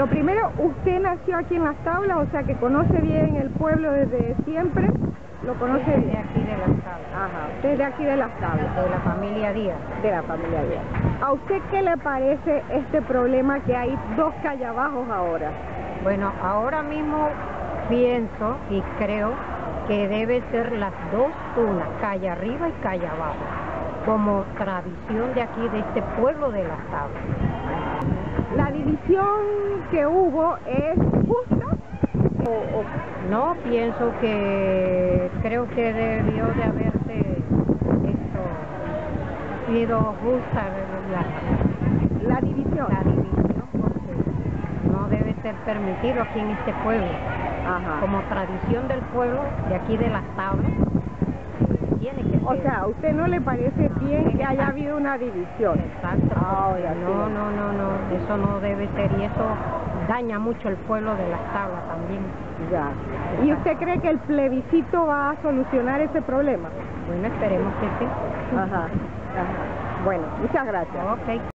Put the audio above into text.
Lo primero, usted nació aquí en Las Tablas, o sea que conoce bien el pueblo desde siempre. ¿Lo conoce Desde bien? aquí de Las Tablas. Ajá, desde aquí de Las Tablas. De la familia Díaz. De la familia Díaz. ¿A usted qué le parece este problema que hay dos calles abajo ahora? Bueno, ahora mismo pienso y creo que debe ser las dos una, calle arriba y calle abajo, como tradición de aquí, de este pueblo de Las Tablas. ¿La división que hubo es justa? No, pienso que creo que debió de haberse sido justa La división. la división, porque no debe ser permitido aquí en este pueblo. Ajá. Como tradición del pueblo de aquí de Las Tablas, tiene que ser. O sea, ¿a usted no le parece bien que haya habido una división? Exacto, Ahora sí. no, eso no debe ser, y eso daña mucho el pueblo de Las Tablas también. Ya. ¿Y usted cree que el plebiscito va a solucionar ese problema? Bueno, esperemos que sí. Ajá. Ajá. Bueno, muchas gracias. Ok.